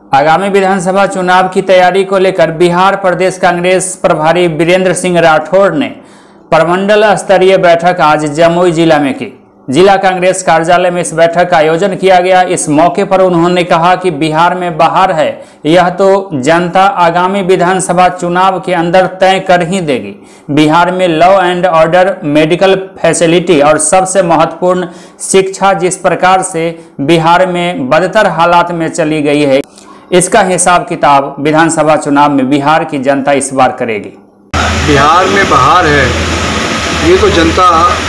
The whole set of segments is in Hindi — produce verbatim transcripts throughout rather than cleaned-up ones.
आगामी विधानसभा चुनाव की तैयारी को लेकर बिहार प्रदेश कांग्रेस प्रभारी वीरेंद्र सिंह राठौड़ ने प्रमंडल स्तरीय बैठक आज जमुई जिला में की। जिला कांग्रेस कार्यालय में इस बैठक का आयोजन किया गया। इस मौके पर उन्होंने कहा कि बिहार में बहार है, यह तो जनता आगामी विधानसभा चुनाव के अंदर तय कर ही देगी। बिहार में law and order, medical facility और सबसे महत्वपूर्ण शिक्षा जिस प्रकार से बिहार में बदतर हालात में चली गई है, इसका हिसाब किताब विधानसभा चुनाव में बिहार की जनता इस बार करेगी। बिहार में बहार है, ये तो जनता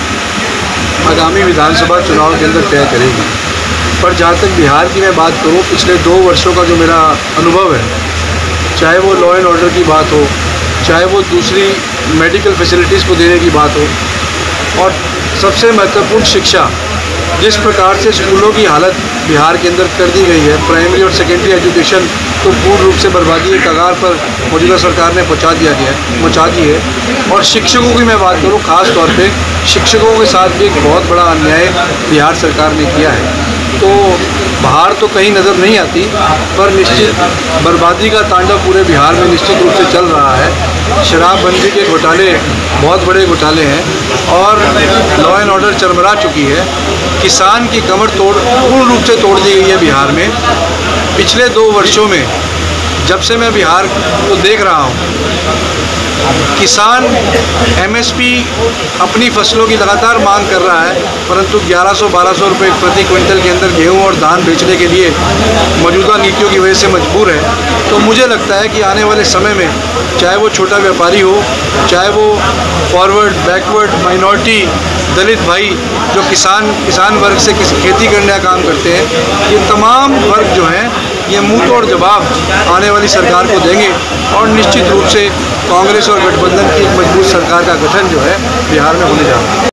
आगामी विधानसभा चुनाव के अंदर तय करेगी। पर जहाँ तक बिहार की मैं बात करूँ, पिछले दो वर्षों का जो मेरा अनुभव है, चाहे वो लॉ एंड ऑर्डर की बात हो, चाहे वो दूसरी मेडिकल फैसिलिटीज़ को देने की बात हो, और सबसे महत्वपूर्ण शिक्षा, जिस प्रकार से स्कूलों की हालत बिहार के अंदर कर दी गई है, प्राइमरी और सेकेंडरी एजुकेशन तो पूर्ण रूप से बर्बादी के कगार पर मौजूदा सरकार ने पहुंचा दिया गया है पहुंचा दी है। और शिक्षकों की मैं बात करूं, ख़ास तौर पे शिक्षकों के साथ भी एक बहुत बड़ा अन्याय बिहार सरकार ने किया है। तो बाहर तो कहीं नज़र नहीं आती, पर निश्चित बर्बादी का तांडव पूरे बिहार में निश्चित रूप से चल रहा है। शराबबंदी के घोटाले बहुत बड़े घोटाले हैं और लॉ एंड ऑर्डर चरमरा चुकी है। किसान की कमर तोड़ पूर्ण रूप से तोड़ दी गई है बिहार में। पिछले दो वर्षों में जब से मैं बिहार को देख रहा हूँ, किसान एमएसपी अपनी फसलों की लगातार मांग कर रहा है, परंतु ग्यारह सौ बारह सौ रुपये प्रति क्विंटल के अंदर गेहूं और धान बेचने के लिए मौजूदा नीतियों की वजह से मजबूर है। तो मुझे लगता है कि आने वाले समय में, चाहे वो छोटा व्यापारी हो, चाहे वो फॉरवर्ड, बैकवर्ड, माइनॉरिटी, दलित भाई जो किसान किसान वर्ग से किसी खेती करने का काम करते हैं, ये तमाम वर्ग जो हैं ये मुंह तोड़ जवाब आने वाली सरकार को देंगे और निश्चित रूप से कांग्रेस और गठबंधन की एक मजबूत सरकार का गठन जो है बिहार में होने जा रहा है।